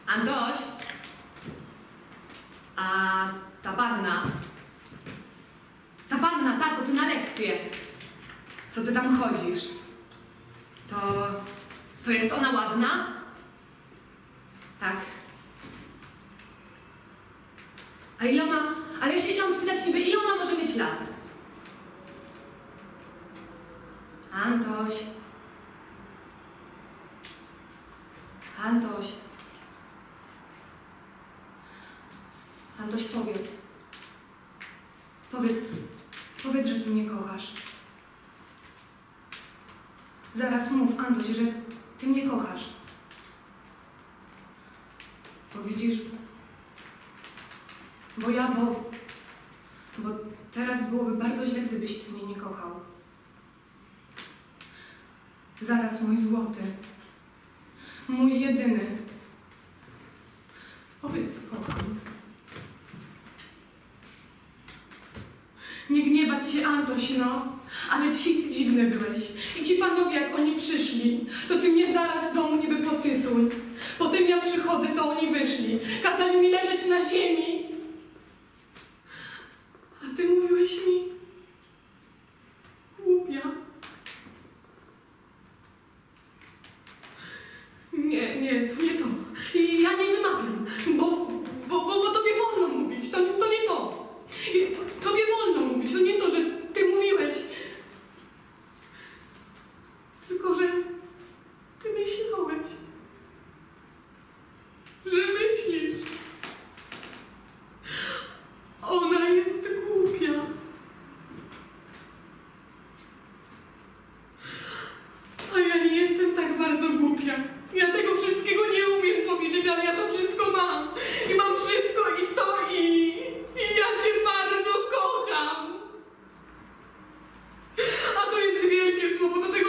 Antoś? A ta panna, co ty na lekcję, co ty tam chodzisz, to jest ona ładna? Tak. A ile ona, ale ja się chciałam spytać niby, ile ona może mieć lat? Antoś. Antoś. Antoś, powiedz, że ty mnie kochasz. Zaraz mów, Antoś, że ty mnie kochasz. Bo widzisz, bo teraz byłoby bardzo źle, gdybyś ty mnie nie kochał. Zaraz, mój złoty, mój jedyny. Powiedz, kocham. Nie gniewać się, Antoś, no. Ale dzisiaj ty dziwny byłeś. I ci panowie, jak oni przyszli, to ty mnie zaraz w domu niby potytuń. Potem ja przychodzę, to oni wyszli. Kazali mi leżeć na ziemi. A ty mówiłeś mi, głupia. Nie, to nie to. I ja nie wymawiam, bo tobie wolno mówić, to nie to. Tobie wolno mówić, to nie to, że ty mówiłeś. Tylko, że ty myślałeś, że myślisz. Ona jest głupia. A ja nie jestem tak bardzo głupia. Ja tego wszystkiego nie umiem powiedzieć, ale ja to wszystko mam. I mam wszystko i ja cię bardzo kocham. A to jest wielkie słowo, to tego